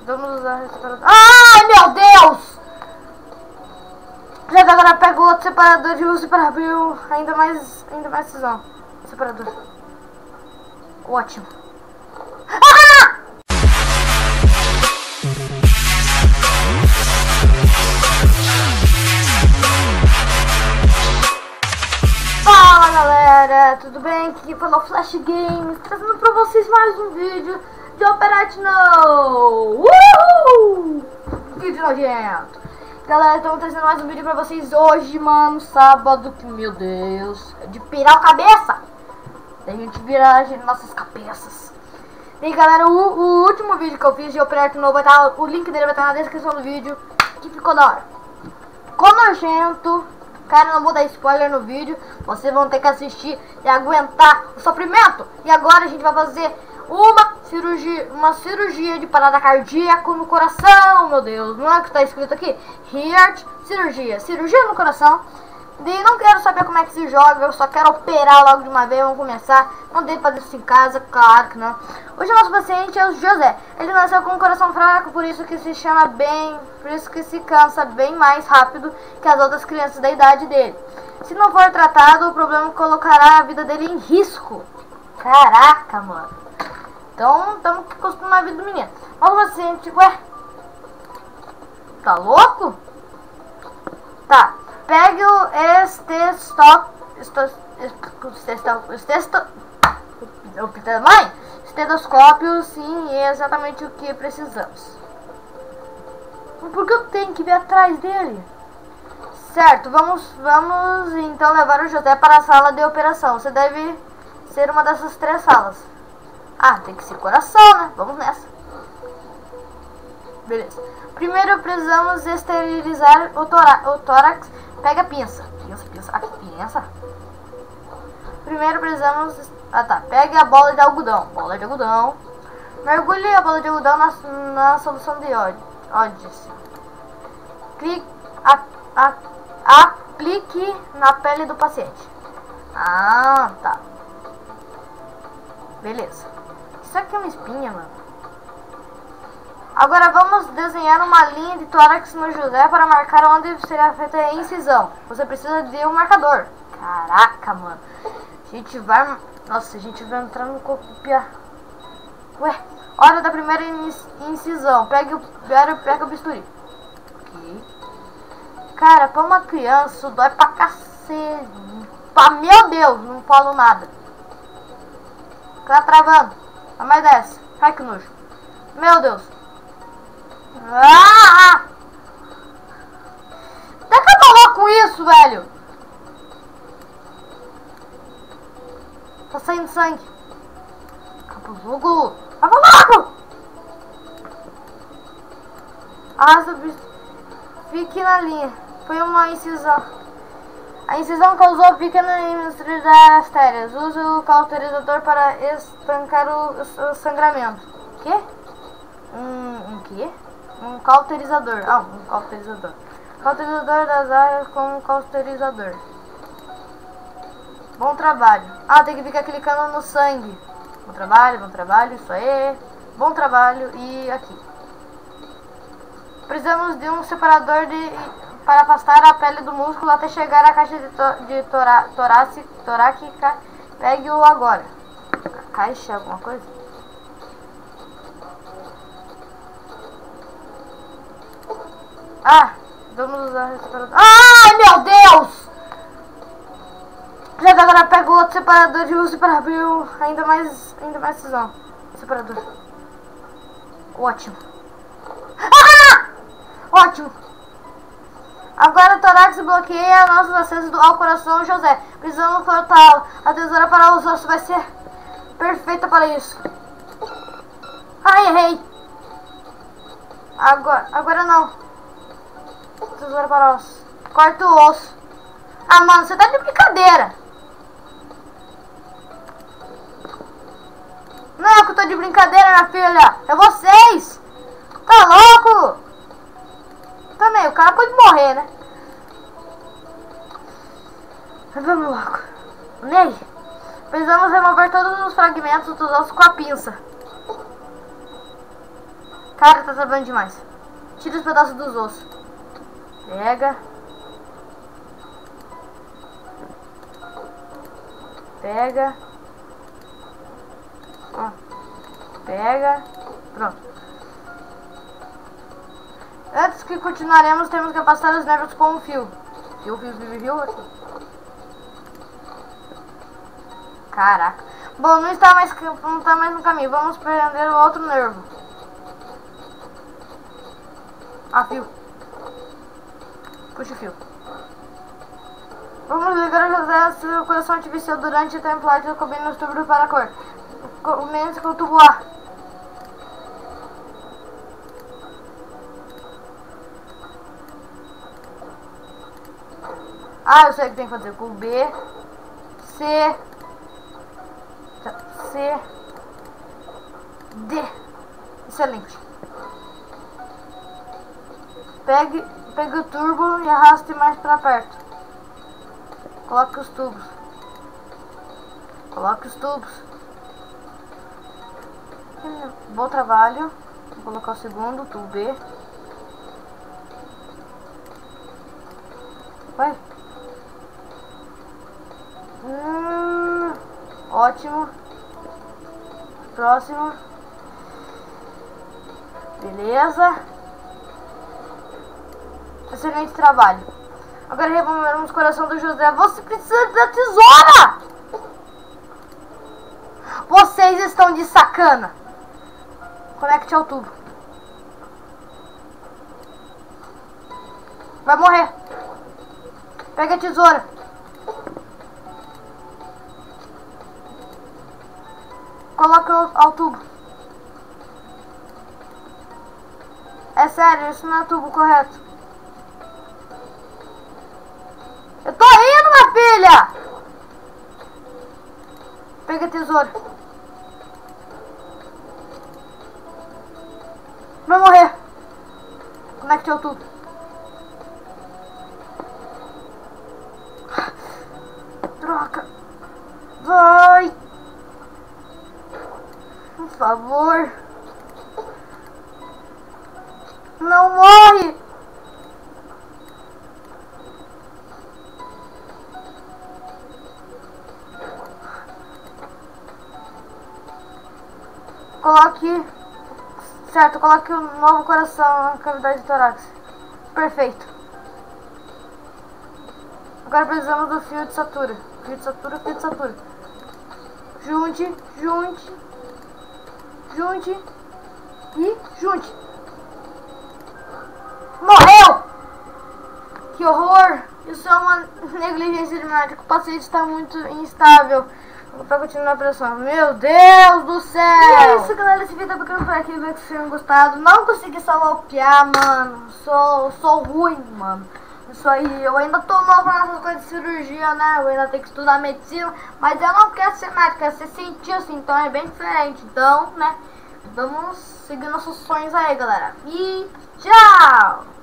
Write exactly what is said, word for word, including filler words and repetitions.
Vamos usar o separador. Ai, meu Deus! Já que agora pega o outro separador e usa para abrir o ainda mais, ainda mais cisão. Separador. Ótimo. Ah! Fala galera, tudo bem? Aqui falou Flash Games, trazendo pra vocês mais um vídeo de Operate No! Uhul! Vídeo nojento! Galera, estamos trazendo mais um vídeo pra vocês hoje, mano, sábado, que meu Deus, é de pirar a cabeça! Da gente virar as nossas cabeças. E galera, o, o último vídeo que eu fiz de Operate No vai estar, o link dele vai estar na descrição do vídeo, que ficou da hora. Ficou nojento. Cara, não vou dar spoiler no vídeo. Vocês vão ter que assistir e aguentar o sofrimento. E agora a gente vai fazer uma cirurgia, uma cirurgia de parada cardíaca no coração, meu Deus. Não é o que está escrito aqui? Heart cirurgia. Cirurgia no coração. E não quero saber como é que se joga. Eu só quero operar logo de uma vez. Vamos começar. Não dei pra fazer isso em casa, claro que não. Hoje o nosso paciente é o José. Ele nasceu com um coração fraco, por isso que se chama bem, por isso que se cansa bem mais rápido que as outras crianças da idade dele. Se não for tratado, o problema colocará a vida dele em risco. Caraca, mano. Então, estamos custando a vida do menino. Nosso paciente, ué, tá louco? Tá. Pegue o estetoscópio, estetoscópio, sim, é exatamente o que precisamos. Por que eu tenho que vir atrás dele? Certo, vamos, vamos então levar o José para a sala de operação. Você deve ser uma dessas três salas. Ah, tem que ser coração, né? Vamos nessa. Beleza. Primeiro precisamos esterilizar o, tórax, o tórax. Pega a pinça. Pinça, pinça. Aqui, pinça. Primeiro precisamos... Ah, tá. Pegue a bola de algodão. Bola de algodão. Mergulhe a bola de algodão na, na solução de ódice. Clique... A, a, aplique na pele do paciente. Ah, tá. Beleza. Isso aqui é uma espinha, mano. Agora vamos desenhar uma linha de tórax no José para marcar onde será feita a incisão. Você precisa de um marcador. Caraca, mano. A gente vai... Nossa, a gente vai entrar no copiar. Ué, hora da primeira incisão. Pegue o, pega o bisturi. Ok. Cara, pra uma criança, isso dói pra cacete. Pra, meu Deus, não falo nada. Tá travando. A mais desce. Ai, que nojo. Meu Deus. Ah! Até que acabou com isso, velho. Tá saindo sangue. Acabou logo. Acabou logo. Arrasta o bicho. Fique na linha. Foi uma incisão. A incisão causou pequena indústria das artérias. Use o cauterizador para estancar o, o sangramento. Quê? Um, um quê? Um cauterizador. Ah, um cauterizador. Cauterizador das áreas com um cauterizador. Bom trabalho. Ah, tem que ficar clicando no sangue. Bom trabalho, bom trabalho. Isso aí. Bom trabalho. E aqui. Precisamos de um separador de, para afastar a pele do músculo até chegar à caixa de, to, de tora, torácica, torácica. Pegue-o agora. A caixa, alguma coisa? Ah, vamos usar o separador. Ai, meu Deus! Já que agora pega o outro separador e usa para abrir o ainda mais, ainda mais cisão. Separador. Ótimo. Ah! Ótimo. Agora o tórax bloqueia nossos acessos ao coração, José. Precisamos cortá-lo. A tesoura para os ossos vai ser perfeita para isso. Ai, errei. Agora, agora não. Tesoura para osso. Corta o osso. Ah, mano, você tá de brincadeira. Não é que eu tô de brincadeira, minha filha. É vocês. Tá louco? Também, o cara pode morrer, né? Mas vamos logo. Ney, precisamos remover todos os fragmentos dos ossos com a pinça. Cara, tá trabalhando demais. Tira os pedaços dos ossos. Pega. Pega. Ó. Pega. Pronto. Antes que continuaremos, temos que afastar os nervos com um fio. Fio, fio, fio, fio. Aqui. Caraca. Bom, não está mais, não está mais no caminho. Vamos prender o outro nervo. Ah, fio. Puxa o fio. Vamos ligar a circulação artificial durante o template cobrindo os tubos para a cor. Menos com o tubo A. Ah, eu sei o que tem que fazer. Com B, C, C, D. Excelente. Pegue, pegue o turbo e arraste mais para perto. Coloque os tubos. Coloque os tubos. Bom trabalho. Vou colocar o segundo, tubo B. Vai. Hum, ótimo. Próximo. Beleza. Excelente trabalho. Agora removermos o coração do José. Você precisa da tesoura! Vocês estão de sacana. Conecte ao tubo. Vai morrer. Pega a tesoura. Coloca ao, ao tubo. É sério, isso não é o tubo correto. Eu tô indo, minha filha! Pega a tesoura. Vai morrer. Conecte ao tubo. Troca. Vai. Por favor. Não morre. Coloque. Certo, coloque um novo coração na cavidade do tórax. Perfeito. Agora precisamos do fio de sutura. Fio de sutura, fio de sutura. Junte, junte, junte e junte. Morreu! Que horror! Isso é uma negligência de médico. O paciente está muito instável. Pra continuar a pressão. Meu Deus do céu! E é isso, galera. Esse vídeo é bacana por aqui. Espero que vocês tenham gostado. Não consegui salvar o Piá, mano. Sou, sou ruim, mano. Isso aí. Eu ainda tô nova nessas coisas de cirurgia, né? Eu ainda tenho que estudar medicina. Mas eu não quero ser médico, eu quero ser cientista. Então é bem diferente. Então, né? Vamos seguir nossos sonhos aí, galera. E tchau!